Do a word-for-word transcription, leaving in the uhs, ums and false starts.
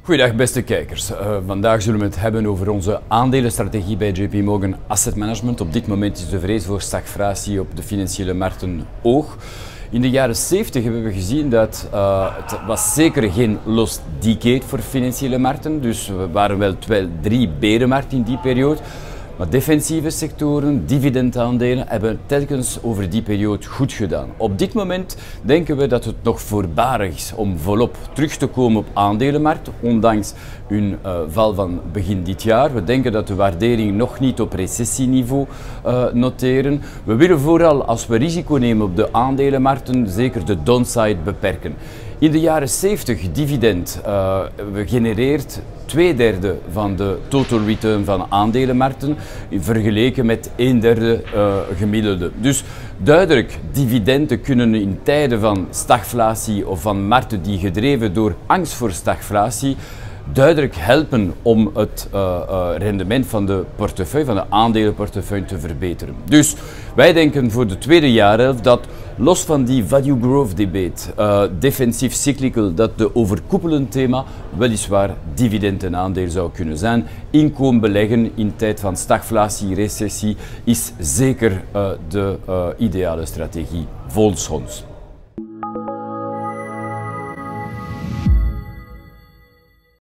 Goedendag beste kijkers. Uh, vandaag zullen we het hebben over onze aandelenstrategie bij J P Morgan Asset Management. Op dit moment is de vrees voor stagflatie op de financiële markten hoog. In de jaren zeventig hebben we gezien dat uh, het was zeker geen lost decade voor financiële markten. Dus we waren wel twee, drie berenmarkten in die periode. Maar defensieve sectoren, dividendaandelen hebben telkens over die periode goed gedaan. Op dit moment denken we dat het nog voorbarig is om volop terug te komen op aandelenmarkt, ondanks hun uh, val van begin dit jaar. We denken dat de waardering nog niet op recessieniveau uh, noteren. We willen vooral, als we risico nemen op de aandelenmarkten, zeker de downside beperken. In de jaren zeventig dividend uh, genereert twee derde van de total return van aandelenmarkten, vergeleken met een derde uh, gemiddelde. Dus duidelijk, dividenden kunnen in tijden van stagflatie of van markten die gedreven door angst voor stagflatie duidelijk helpen om het uh, uh, rendement van de portefeuille, van de aandelenportefeuille te verbeteren. Dus wij denken voor de tweede jaarhelft dat los van die value growth debate, uh, defensief cyclical, dat de overkoepelend thema weliswaar dividend en aandeel zou kunnen zijn. Inkomen beleggen in tijd van stagflatie, recessie is zeker uh, de uh, ideale strategie volgens ons.